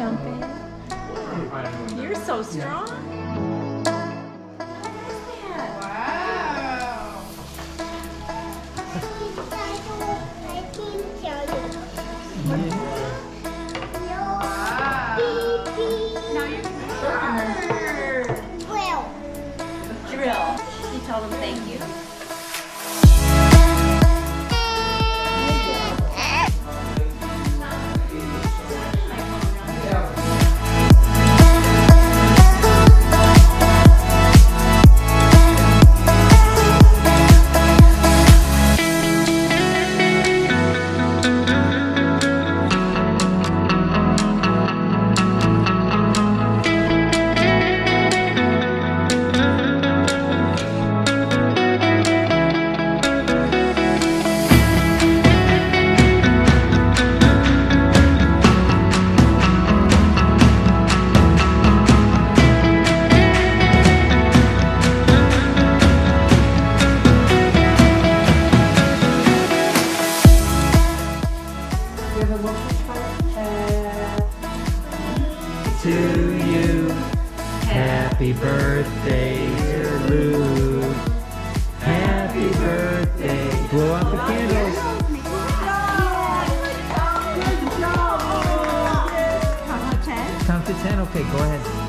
jumping. You're so strong. Drill. She told him thank you. To you, happy birthday, dear Luke. Happy birthday. Blow out the candles. Count to 10. Okay, go ahead.